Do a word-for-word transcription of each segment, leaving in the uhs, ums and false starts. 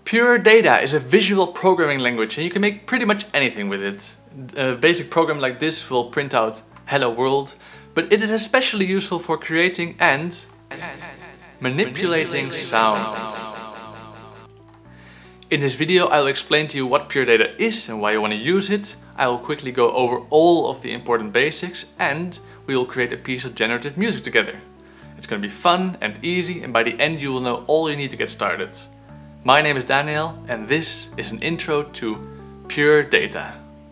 Pure Data is a visual programming language and you can make pretty much anything with it. A basic program like this will print out Hello World, but it is especially useful for creating and manipulating sound. In this video I will explain to you what Pure Data is and why you want to use it. I will quickly go over all of the important basics and we will create a piece of generative music together. It's going to be fun and easy, and by the end you will know all you need to get started. My name is Daniel and this is an intro to Pure Data.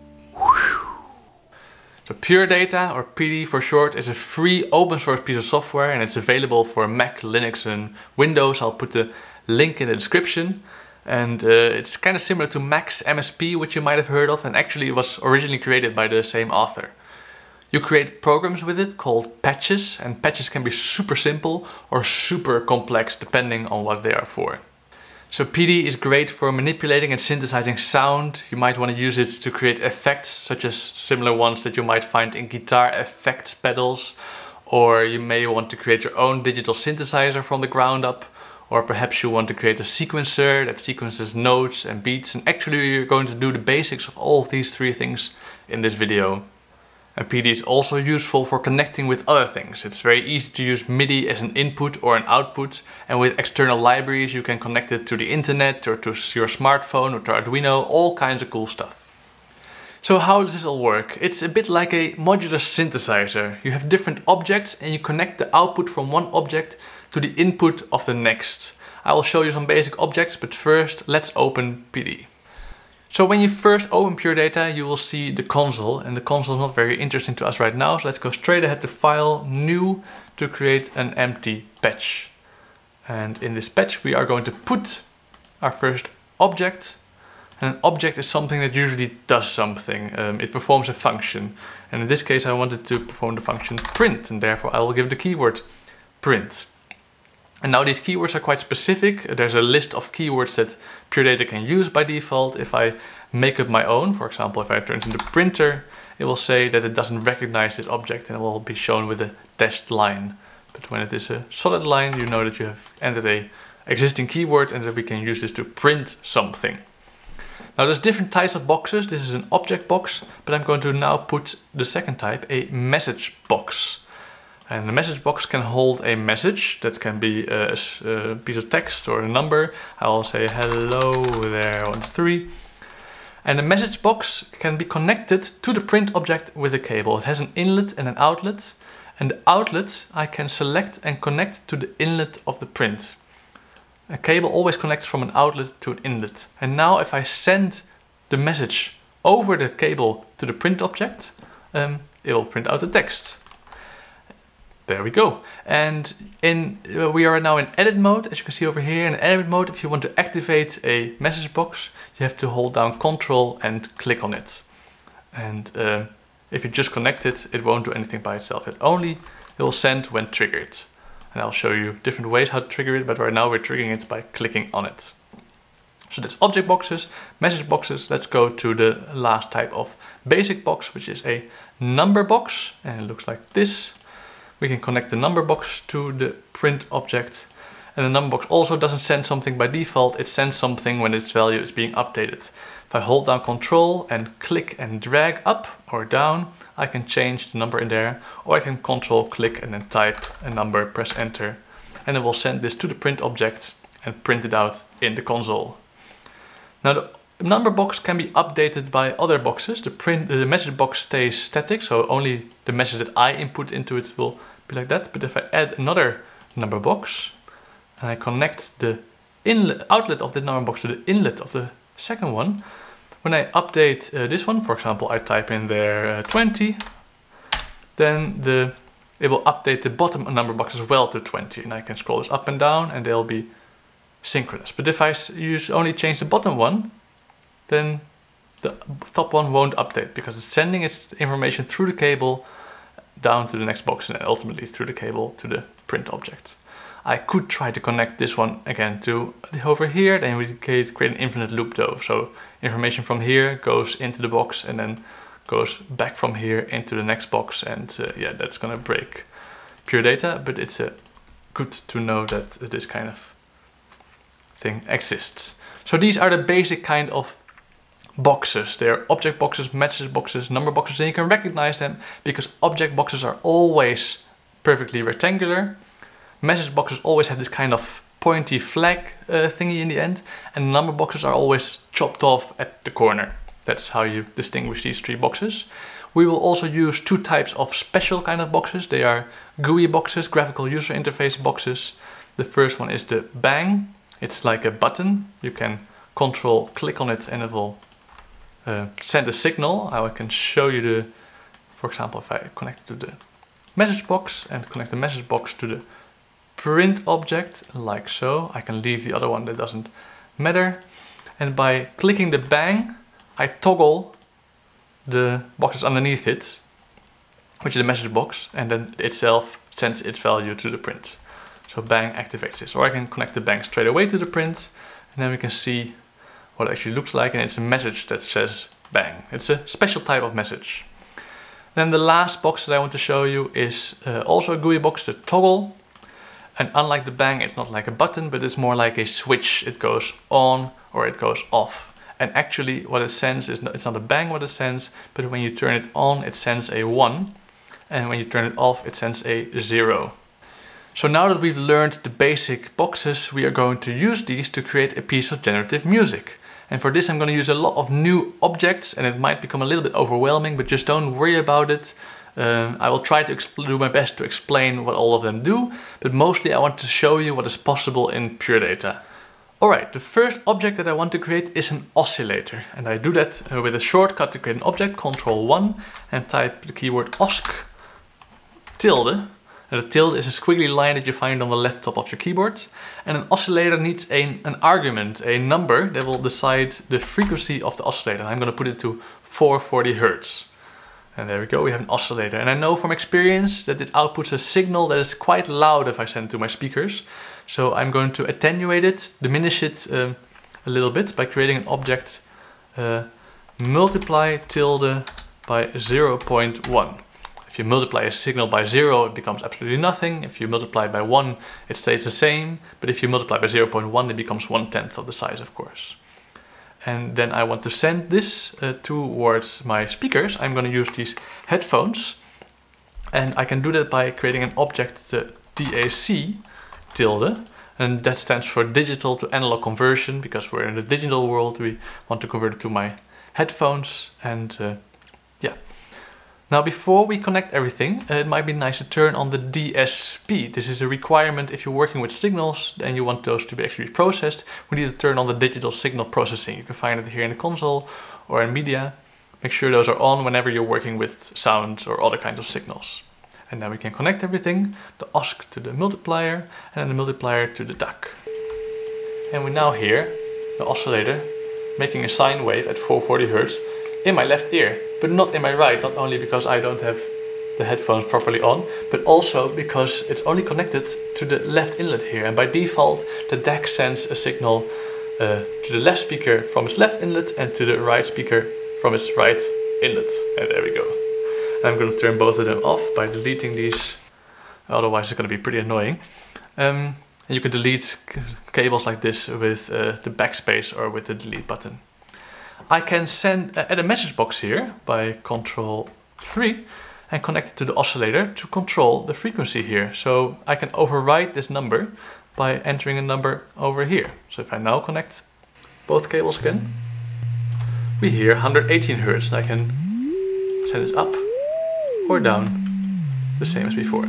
So Pure Data, or P D for short, is a free open source piece of software and it's available for Mac, Linux and Windows. I'll put the link in the description. And uh, it's kind of similar to Mac's M S P, which you might have heard of, and actually it was originally created by the same author. You create programs with it called patches, and patches can be super simple or super complex depending on what they are for. So P D is great for manipulating and synthesizing sound. You might want to use it to create effects, such as similar ones that you might find in guitar effects pedals, or you may want to create your own digital synthesizer from the ground up. Or perhaps you want to create a sequencer that sequences notes and beats, and actually we're going to do the basics of all of these three things in this video. And P D is also useful for connecting with other things. It's very easy to use MIDI as an input or an output, and with external libraries you can connect it to the internet or to your smartphone or to Arduino, all kinds of cool stuff. So how does this all work? It's a bit like a modular synthesizer. You have different objects and you connect the output from one object to the input of the next. I will show you some basic objects, but first let's open P D. So when you first open Pure Data, you will see the console, and the console is not very interesting to us right now, so let's go straight ahead to File, New, to create an empty patch. And in this patch we are going to put our first object, and an object is something that usually does something. Um, it performs a function, and in this case I wanted to perform the function print, and therefore I will give the keyword print. And now these keywords are quite specific. There's a list of keywords that Pure Data can use by default. If I make up my own, for example, if I turn it into printer, it will say that it doesn't recognize this object and it will be shown with a dashed line. But when it is a solid line, you know that you have entered a existing keyword and that we can use this to print something. Now there's different types of boxes. This is an object box, but I'm going to now put the second type, a message box. And the message box can hold a message that can be a, a piece of text or a number. I will say hello there on three. And the message box can be connected to the print object with a cable. It has an inlet and an outlet. And the outlet I can select and connect to the inlet of the print. A cable always connects from an outlet to an inlet. And now if I send the message over the cable to the print object, um, it will print out the text. There we go. And in uh, we are now in edit mode, as you can see over here. In edit mode, if you want to activate a message box, you have to hold down Control and click on it. And uh, if you just connect it, it won't do anything by itself. It only it will send when triggered. And I'll show you different ways how to trigger it, but right now we're triggering it by clicking on it. So that's object boxes, message boxes. Let's go to the last type of basic box, which is a number box, and it looks like this. We can connect the number box to the print object, and the number box also doesn't send something by default, it sends something when its value is being updated. If I hold down Control and click and drag up or down, I can change the number in there, or I can Control click and then type a number, press enter, and it will send this to the print object and print it out in the console. Now the number box can be updated by other boxes. The print, the message box stays static, so only the message that I input into it will be like that. But if I add another number box and I connect the inlet, outlet of the number box to the inlet of the second one, when I update uh, this one, for example, I type in there uh, twenty, then the it will update the bottom number box as well to twenty, and I can scroll this up and down and they'll be synchronous. But if I use only change the bottom one, then the top one won't update because it's sending its information through the cable down to the next box and then ultimately through the cable to the print object. I could try to connect this one again to over here, then we create an infinite loop though. So information from here goes into the box and then goes back from here into the next box, and uh, yeah, that's gonna break Pure Data, but it's uh, good to know that this kind of thing exists. So these are the basic kind of boxes. They're object boxes, message boxes, number boxes, and you can recognize them because object boxes are always perfectly rectangular. Message boxes always have this kind of pointy flag uh, thingy in the end, and number boxes are always chopped off at the corner. That's how you distinguish these three boxes. We will also use two types of special kind of boxes. They are G U I boxes, graphical user interface boxes. The first one is the bang. It's like a button. You can control click on it and it will uh, send a signal. I can show you the, for example, if I connect it to the message box and connect the message box to the print object, like so. I can leave the other one, that doesn't matter. And by clicking the bang, I toggle the boxes underneath it, which is the message box, and then itself sends its value to the print. So bang activates this. Or I can connect the bang straight away to the print, and then we can see what it actually looks like, and it's a message that says bang. It's a special type of message. Then the last box that I want to show you is uh, also a G U I box, the toggle. And unlike the bang, it's not like a button, but it's more like a switch. It goes on or it goes off. And actually what it sends is, not, it's not a bang what it sends, but when you turn it on, it sends a one. And when you turn it off, it sends a zero. So now that we've learned the basic boxes, we are going to use these to create a piece of generative music. And for this I'm going to use a lot of new objects, and it might become a little bit overwhelming, but just don't worry about it. Um, I will try to do my best to explain what all of them do, but mostly I want to show you what is possible in Pure Data. Alright, the first object that I want to create is an oscillator, and I do that uh, with a shortcut to create an object, control one, and type the keyword osc tilde. And the tilde is a squiggly line that you find on the left top of your keyboard. And an oscillator needs a, an argument, a number that will decide the frequency of the oscillator. I'm going to put it to four hundred forty hertz. And there we go, we have an oscillator. And I know from experience that it outputs a signal that is quite loud if I send it to my speakers. So I'm going to attenuate it, diminish it uh, a little bit by creating an object uh, multiply tilde by zero point one. If you multiply a signal by zero, it becomes absolutely nothing. If you multiply it by one, it stays the same. But if you multiply by zero point one, it becomes one tenth of the size, of course. And then I want to send this uh, towards my speakers. I'm going to use these headphones. And I can do that by creating an object, the D A C tilde. And that stands for digital to analog conversion, because we're in the digital world. We want to convert it to my headphones. And uh, yeah. Now before we connect everything, uh, it might be nice to turn on the D S P. This is a requirement if you're working with signals and you want those to be actually processed. We need to turn on the digital signal processing. You can find it here in the console or in media. Make sure those are on whenever you're working with sounds or other kinds of signals. And then we can connect everything, the osc to the multiplier and then the multiplier to the D A C. And we now hear the oscillator making a sine wave at four hundred forty hertz in my left ear, but not in my right, not only because I don't have the headphones properly on, but also because it's only connected to the left inlet here. And by default, the D A C sends a signal uh, to the left speaker from its left inlet and to the right speaker from its right inlet. And there we go. And I'm going to turn both of them off by deleting these, otherwise it's going to be pretty annoying. Um, and you can delete cables like this with uh, the backspace or with the delete button. I can send uh, add a message box here by control three and connect it to the oscillator to control the frequency here. So I can override this number by entering a number over here. So if I now connect both cables again, we hear one hundred eighteen hertz. I can send this up or down, the same as before.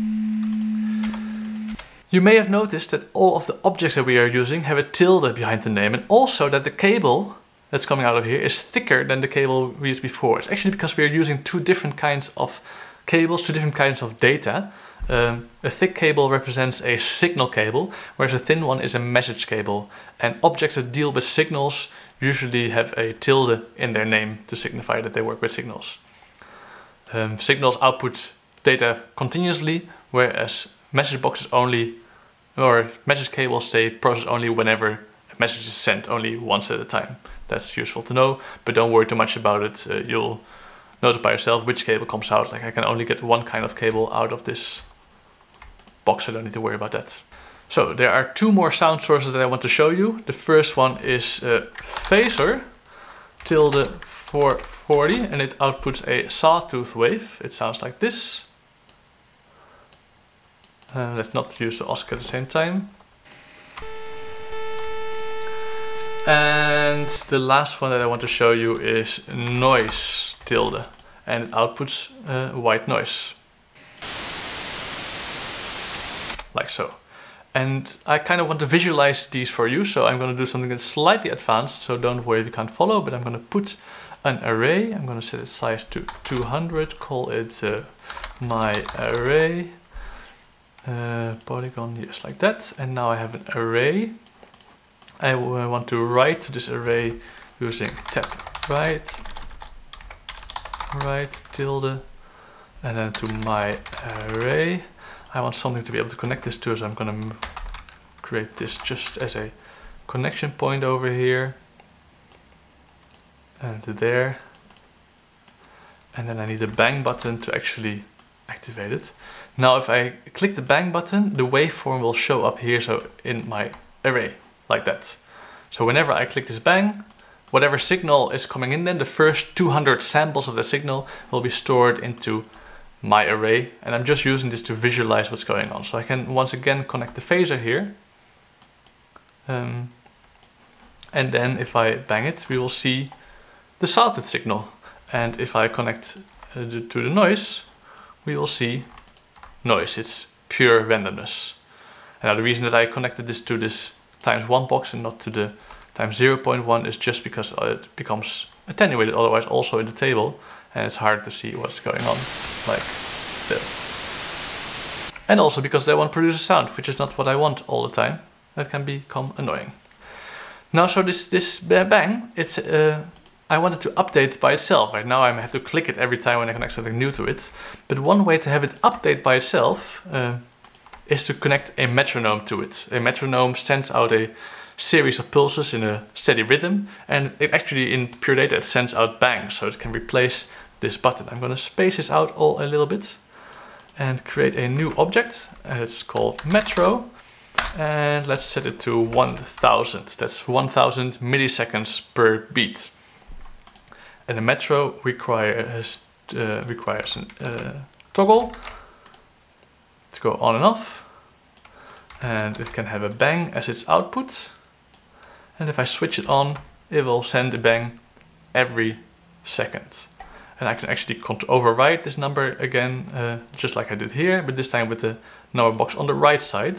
You may have noticed that all of the objects that we are using have a tilde behind the name, and also that the cable that's coming out of here is thicker than the cable we used before. It's actually because we are using two different kinds of cables, two different kinds of data. Um, a thick cable represents a signal cable, whereas a thin one is a message cable. And objects that deal with signals usually have a tilde in their name to signify that they work with signals. Um, signals output data continuously, whereas message boxes only, or message cables, they process only whenever a message is sent, only once at a time. That's useful to know, but don't worry too much about it. Uh, you'll notice by yourself which cable comes out. Like I can only get one kind of cable out of this box. I don't need to worry about that. So there are two more sound sources that I want to show you. The first one is uh, phaser tilde four forty, and it outputs a sawtooth wave. It sounds like this. Uh, let's not use the Oscar at the same time. And the last one that I want to show you is noise tilde, and it outputs uh, white noise. Like so. And I kind of want to visualize these for you, so I'm going to do something that's slightly advanced, so don't worry if you can't follow, but I'm going to put an array. I'm going to set its size to two hundred, call it uh, my array. Uh, polygon, yes, like that. And now I have an array. I want to write to this array using tab write, write tilde, and then to my array. I want something to be able to connect this to, so I'm going to create this just as a connection point over here and there. And then I need a bang button to actually activate it. Now if I click the bang button, the waveform will show up here, so in my array, like that. So whenever I click this bang, whatever signal is coming in then, the first two hundred samples of the signal will be stored into my array, and I'm just using this to visualize what's going on. So I can once again connect the phaser here. Um, and then if I bang it, we will see the sawtooth signal. And if I connect uh, the, to the noise, we will see noise. It's pure randomness. And now the reason that I connected this to this times one box and not to the times zero point one is just because it becomes attenuated otherwise also in the table, and it's hard to see what's going on, like this. And also because they want to produce a sound, which is not what I want all the time. That can become annoying. Now, so this this bang, it's uh, I want it to update by itself. Right now I have to click it every time when I connect something new to it. But one way to have it update by itself uh, is to connect a metronome to it. A metronome sends out a series of pulses in a steady rhythm, and it actually in pure data it sends out bangs, so it can replace this button. I'm going to space this out all a little bit and create a new object. It's called metro, and let's set it to one thousand. That's one thousand milliseconds per beat. And the metro requires uh, requires a uh, toggle to go on and off, and it can have a bang as its output. And if I switch it on, it will send a bang every second. And I can actually override this number again, uh, just like I did here, but this time with the number box on the right side.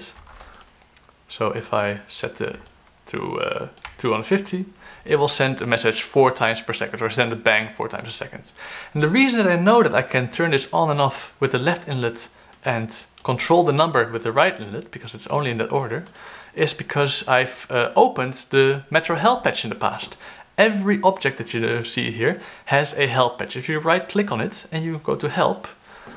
So if I set it to uh, two hundred fifty, it will send a message four times per second, or send a bang four times a second. And the reason that I know that I can turn this on and off with the left inlet and control the number with the right inlet, because it's only in that order, is because I've uh, opened the Metro help patch in the past. Every object that you see here has a help patch. If you right click on it and you go to help,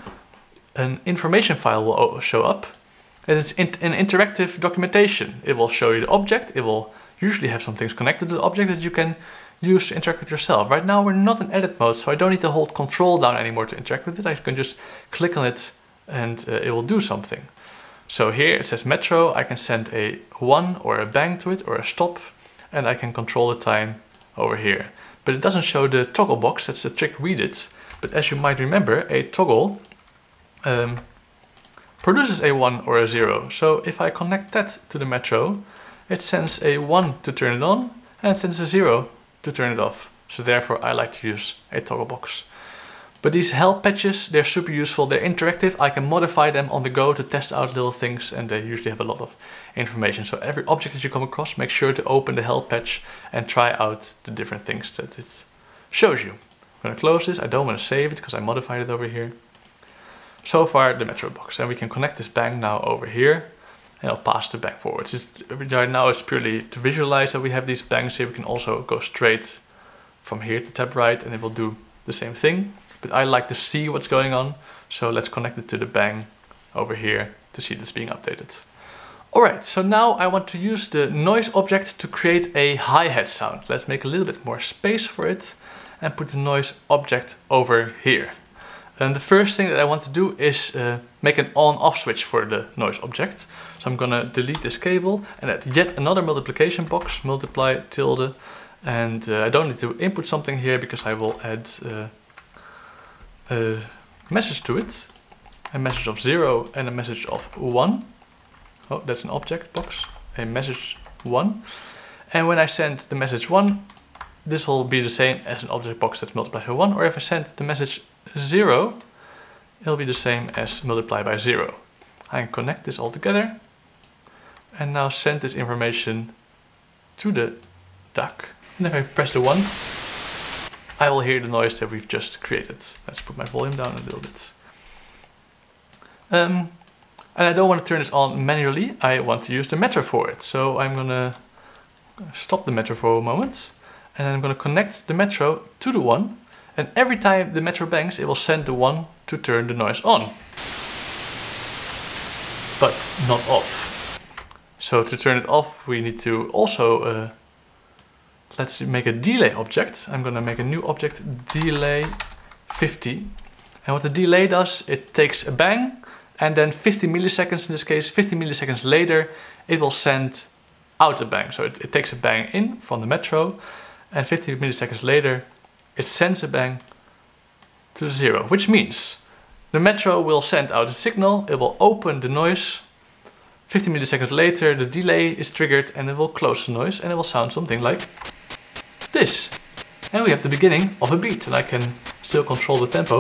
an information file will show up. And it's in an interactive documentation. It will show you the object. It will usually have some things connected to the object that you can use to interact with yourself. Right now we're not in edit mode, so I don't need to hold control down anymore to interact with it. I can just click on it and uh, it will do something. So here it says metro. I can send a one or a bang to it or a stop, and I can control the time over here. But it doesn't show the toggle box. That's the trick we did. But as you might remember, a toggle um, produces a one or a zero. So if I connect that to the metro, it sends a one to turn it on and it sends a zero to turn it off. So therefore I like to use a toggle box. But these help patches, they're super useful. They're interactive. I can modify them on the go to test out little things, and they usually have a lot of information. So every object that you come across, make sure to open the help patch and try out the different things that it shows you. I'm going to close this. I don't want to save it because I modified it over here. So far the metro box, and we can connect this bang now over here, and I'll pass the bang forward. Just, right now it's purely to visualize that we have these bangs here. We can also go straight from here to tab right and it will do the same thing. But I like to see what's going on, so let's connect it to the bang over here to see this being updated. Alright, so now I want to use the noise object to create a hi-hat sound. Let's make a little bit more space for it and put the noise object over here. And the first thing that I want to do is uh, make an on-off switch for the noise object. So I'm gonna delete this cable and add yet another multiplication box, multiply tilde. And uh, I don't need to input something here because I will add uh, a message to it. A message of zero and a message of one. Oh, that's an object box. A message one. And when I send the message one, this will be the same as an object box that's multiplied by one. Or if I send the message zero, it'll be the same as multiply by zero. I can connect this all together and now send this information to the D A C. And if I press the one, I will hear the noise that we've just created. Let's put my volume down a little bit. Um, and I don't want to turn this on manually. I want to use the metro for it. So I'm gonna stop the metro for a moment. And then I'm gonna connect the metro to the one. And every time the metro bangs, it will send the one to turn the noise on. But not off. So to turn it off, we need to also, uh, let's make a delay object. I'm gonna make a new object, delay fifty. And what the delay does, it takes a bang, and then fifty milliseconds in this case, fifty milliseconds later, it will send out a bang. So it, it takes a bang in from the metro, and fifty milliseconds later, it sends a bang to zero, which means the metro will send out a signal, it will open the noise, fifty milliseconds later the delay is triggered and it will close the noise and it will sound something like this. And we have the beginning of a beat, and I can still control the tempo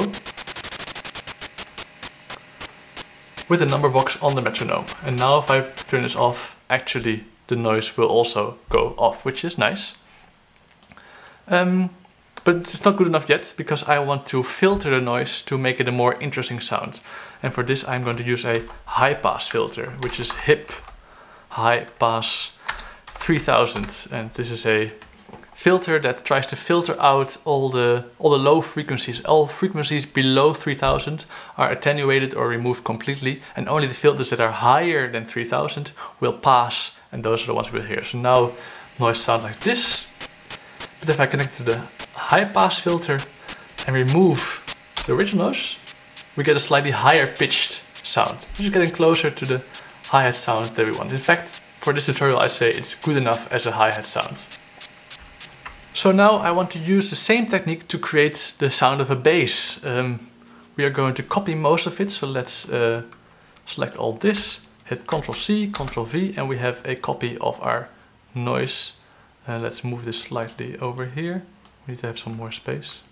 with the number box on the metronome. And now if I turn this off, actually the noise will also go off, which is nice. Um, but it's not good enough yet, because I want to filter the noise to make it a more interesting sound. And for this I'm going to use a high pass filter, which is HIP High Pass three thousand. And this is a filter that tries to filter out all the all the low frequencies. All frequencies below three thousand are attenuated or removed completely, and only the filters that are higher than three thousand will pass, and those are the ones we'll hear. So now noise sounds like this. But if I connect to the high pass filter and remove the original noise, we get a slightly higher pitched sound, which is getting closer to the hi-hat sound that we want. In fact, for this tutorial I say it's good enough as a hi-hat sound. So now I want to use the same technique to create the sound of a bass. Um, we are going to copy most of it, so let's uh, select all this, hit control C, control V, and we have a copy of our noise. Uh, let's move this slightly over here. We need to have some more space.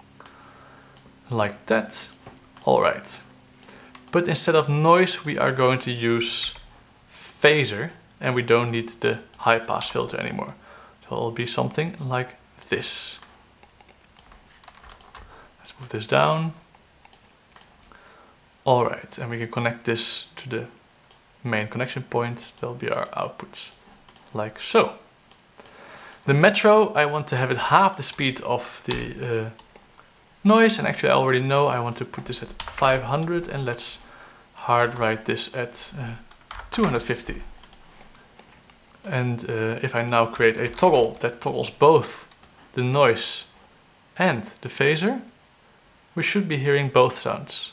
Like that. Alright. But instead of noise, we are going to use phaser, and we don't need the high pass filter anymore. So it'll be something like this. Let's move this down. Alright, and we can connect this to the main connection point. That'll be our output, like so. The metro, I want to have it half the speed of the uh, noise, and actually I already know I want to put this at five hundred, and let's hard write this at uh, two hundred fifty. And uh, if I now create a toggle that toggles both the noise and the phaser, we should be hearing both sounds.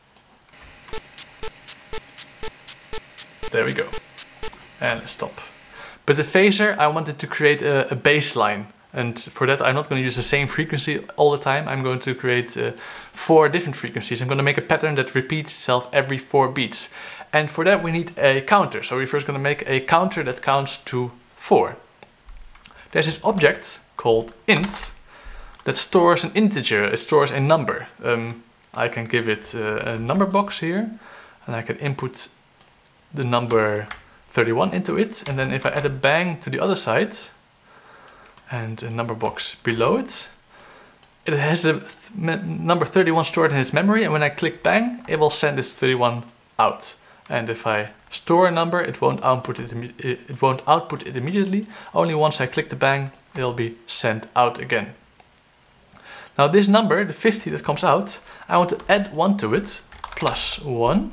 There we go. And let's stop. But the phaser, I wanted to create a, a baseline. And for that, I'm not going to use the same frequency all the time. I'm going to create uh, four different frequencies. I'm going to make a pattern that repeats itself every four beats. And for that, we need a counter. So we're first going to make a counter that counts to four. There's this object called int that stores an integer. It stores a number. Um, I can give it uh, a number box here, and I can input the number thirty-one into it. And then if I add a bang to the other side, and a number box below it, it has a th number thirty-one stored in its memory, and when I click bang, it will send this thirty-one out. And if I store a number, it won't output it, it won't output it immediately. Only once I click the bang, it'll be sent out again. Now this number, the fifty that comes out, I want to add one to it, plus one,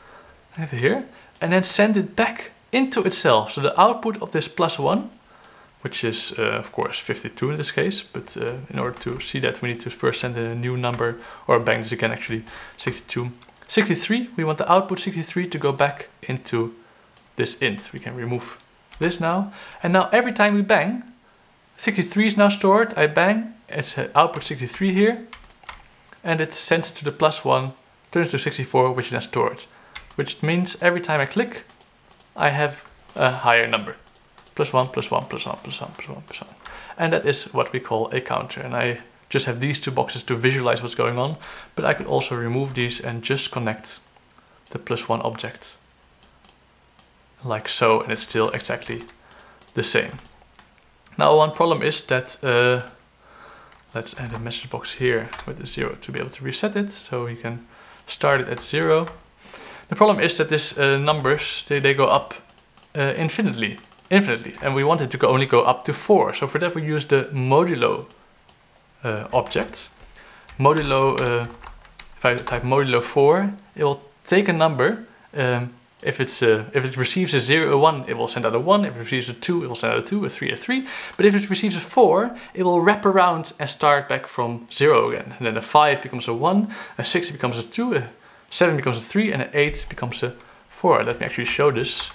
right here, and then send it back into itself. So the output of this plus one which is uh, of course fifty-two in this case, but uh, in order to see that we need to first send in a new number, or bang this again actually, sixty-two. sixty-three, we want the output sixty-three to go back into this int. We can remove this now, and now every time we bang, sixty-three is now stored. I bang, it's uh, output sixty-three here, and it sends to the plus one, turns to sixty-four, which is now stored, which means every time I click, I have a higher number. Plus one, plus one, plus one, plus one, plus one, plus one. And that is what we call a counter. And I just have these two boxes to visualize what's going on, but I could also remove these and just connect the plus one object like so, and it's still exactly the same. Now one problem is that, uh, let's add a message box here with a zero to be able to reset it, so you can start it at zero. The problem is that these uh, numbers, they, they go up uh, infinitely, infinitely, and we want it to go only go up to four. So for that we use the modulo uh, object. Modulo, uh, if I type modulo four, it will take a number. Um, if it's uh, if it receives a zero, a one, it will send out a one. If it receives a two, it will send out a two, a three, a three. But if it receives a four, it will wrap around and start back from zero again. And then a five becomes a one, a six becomes a two, a seven becomes a three, and an eight becomes a four. Let me actually show this.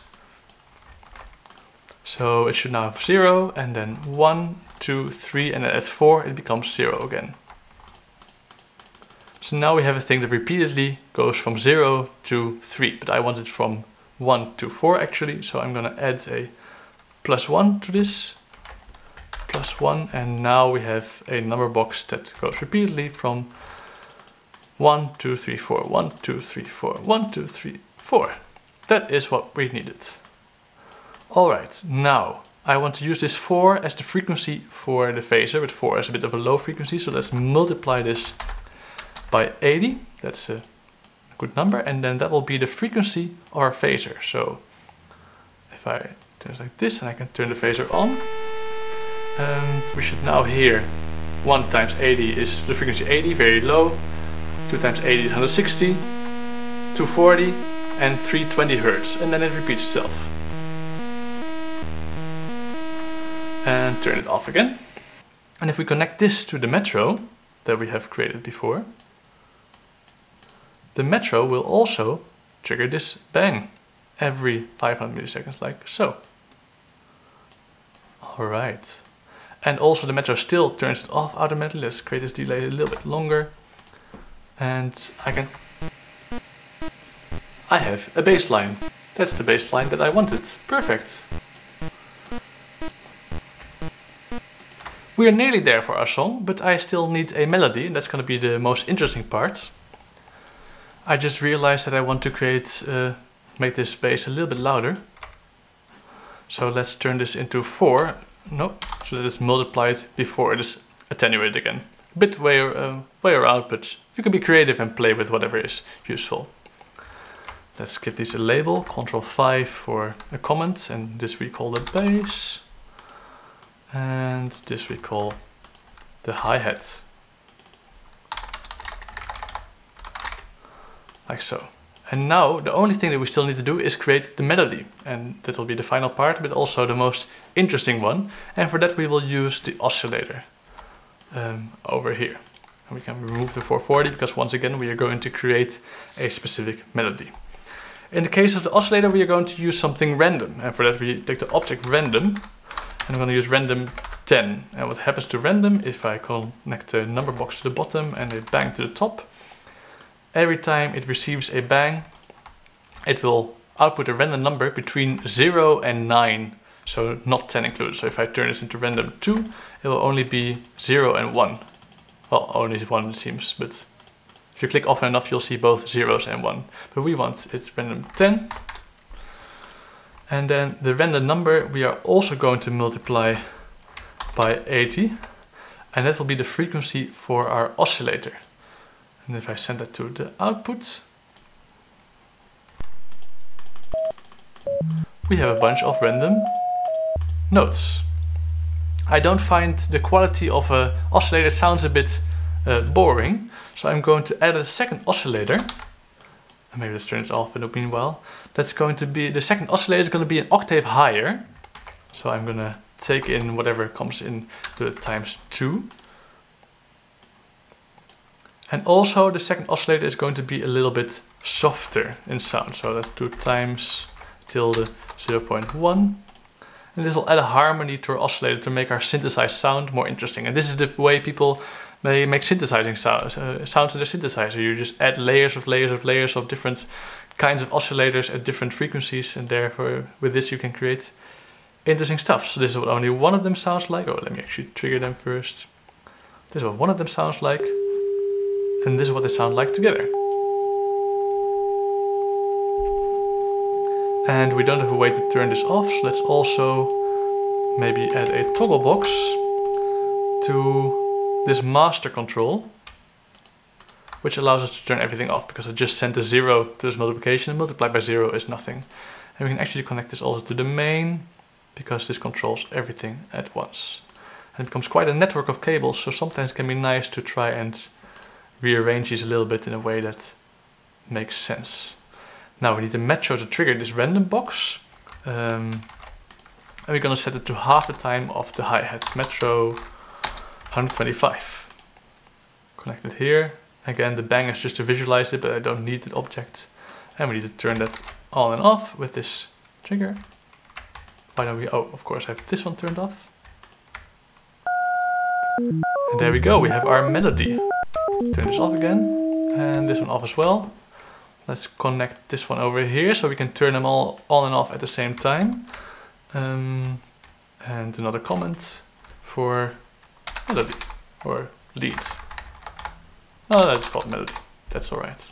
So it should now have zero, and then one, two, three, and then at four it becomes zero again. So now we have a thing that repeatedly goes from zero to three, but I want it from one to four actually, so I'm gonna add a plus one to this, plus one, and now we have a number box that goes repeatedly from one, two, three, four, one, two, three, four, one, two, three, four. That is what we needed. Alright, now I want to use this four as the frequency for the phaser, but four is a bit of a low frequency, so let's multiply this by eighty. That's a good number, and then that will be the frequency of our phaser. So if I turn it like this, and I can turn the phaser on, um, we should now hear one times eighty is the frequency eighty, very low, two times eighty is one hundred sixty, two forty, and three hundred twenty hertz, and then it repeats itself. And turn it off again. And if we connect this to the metro that we have created before, the metro will also trigger this bang every five hundred milliseconds, like so. Alright. And also the metro still turns it off automatically. Let's create this delay a little bit longer. And I can... I have a baseline. That's the baseline that I wanted. Perfect. We are nearly there for our song, but I still need a melody, and that's going to be the most interesting part. I just realized that I want to create, uh, make this bass a little bit louder. So let's turn this into four. No, so that it's multiplied before it is attenuated again. A bit way, uh, way around, but you can be creative and play with whatever is useful. Let's give this a label, control five for a comment, and this we call the bass. And this we call the hi-hat. Like so. And now the only thing that we still need to do is create the melody. And that will be the final part, but also the most interesting one. And for that we will use the oscillator um, over here. And we can remove the four forty because once again we are going to create a specific melody. In the case of the oscillator we are going to use something random. And for that we take the object random. And I'm going to use random ten. And what happens to random, if I connect the number box to the bottom and a bang to the top, every time it receives a bang, it will output a random number between zero and nine. So not ten included. So if I turn this into random two, it will only be zero and one. Well, only one it seems, but if you click often enough, you'll see both zeros and one. But we want it random ten. And then the random number we are also going to multiply by eighty. And that will be the frequency for our oscillator. And if I send that to the output, we have a bunch of random notes. I don't find the quality of an oscillator sounds a bit uh, boring. So I'm going to add a second oscillator. And maybe let's turn it off in the meanwhile. That's going to be, the second oscillator is going to be an octave higher. So I'm going to take in whatever comes in to the times two. And also the second oscillator is going to be a little bit softer in sound. So let's do times tilde zero point one. And this will add a harmony to our oscillator to make our synthesized sound more interesting. And this is the way people may make synthesizing sounds, uh, sounds to the synthesizer. You just add layers of layers of layers of different kinds of oscillators at different frequencies. And therefore with this you can create interesting stuff. So this is what only one of them sounds like. Oh, let me actually trigger them first. This is what one of them sounds like. And this is what they sound like together. And we don't have a way to turn this off, so let's also maybe add a toggle box to this master control, which allows us to turn everything off, because I just sent a zero to this multiplication, and multiplied by zero is nothing. And we can actually connect this also to the main, because this controls everything at once. And it becomes quite a network of cables, so sometimes it can be nice to try and rearrange these a little bit in a way that makes sense. Now we need the metro to trigger this random box. Um, and we're going to set it to half the time of the hi-hat. Metro one hundred twenty-five. Connect it here. Again, the bang is just to visualize it, but I don't need the object. And we need to turn that on and off with this trigger. Why don't we, oh, of course I have this one turned off. And there we go, we have our melody. Turn this off again, and this one off as well. Let's connect this one over here so we can turn them all on and off at the same time. Um, and another comment for melody or lead. Oh, that's called melody. That's alright.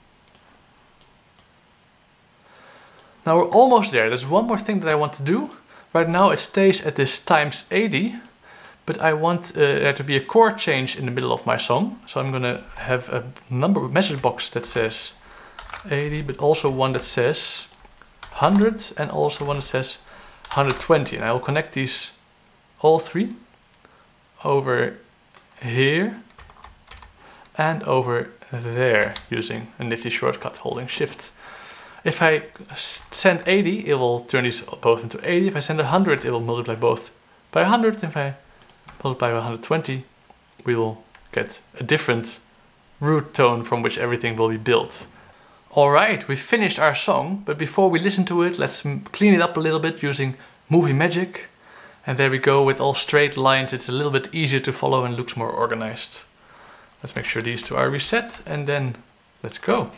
Now we're almost there. There's one more thing that I want to do. Right now it stays at this times eighty. But I want uh, there to be a chord change in the middle of my song. So I'm gonna have a number message box that says eighty, but also one that says one hundred and also one that says one hundred twenty. And I will connect these all three over here and over there using a nifty shortcut holding shift. If I send eighty, it will turn these both into eighty. If I send one hundred, it will multiply both by one hundred. If I multiply by one hundred twenty, we will get a different root tone from which everything will be built. Alright, we finished our song, but before we listen to it, let's clean it up a little bit using Movie Magic. And there we go, with all straight lines, it's a little bit easier to follow and looks more organized. Let's make sure these two are reset, and then let's go.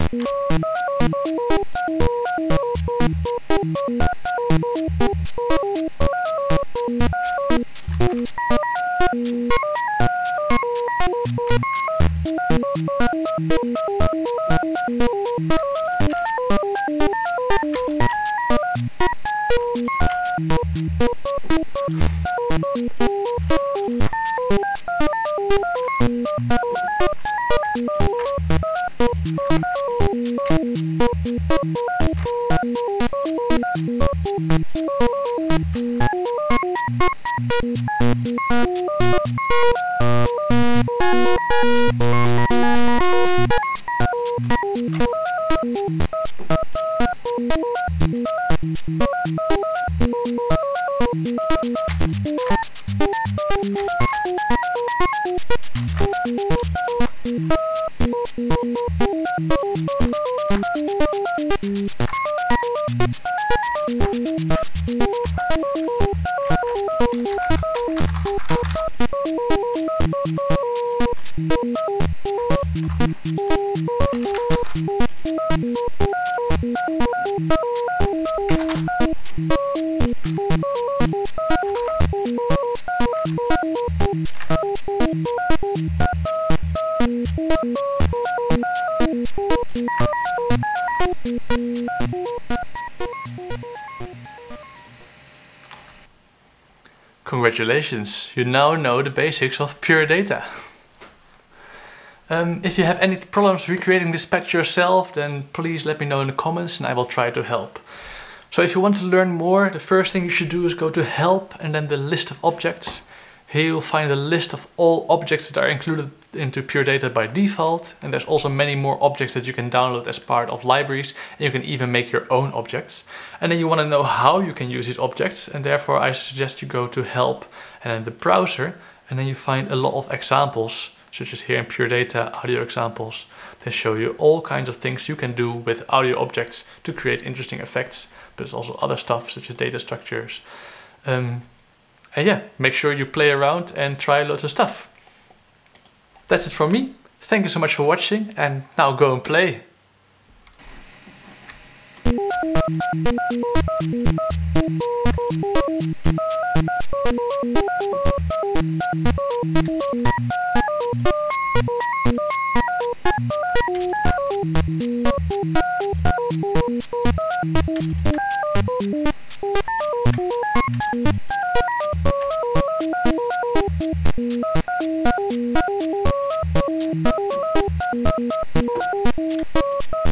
Congratulations, you now know the basics of Pure Data. Um, if you have any problems recreating this patch yourself, then please let me know in the comments and I will try to help. So if you want to learn more, the first thing you should do is go to help and then the list of objects. Here you'll find a list of all objects that are included into Pure Data by default, and there's also many more objects that you can download as part of libraries, and you can even make your own objects. And then you want to know how you can use these objects, and therefore I suggest you go to Help and then the browser, and then you find a lot of examples, such as here in Pure Data, audio examples. They show you all kinds of things you can do with audio objects to create interesting effects, but there's also other stuff such as data structures. Um, and yeah, make sure you play around and try loads of stuff. That's it from me. Thank you so much for watching, and now go and play. Thank you.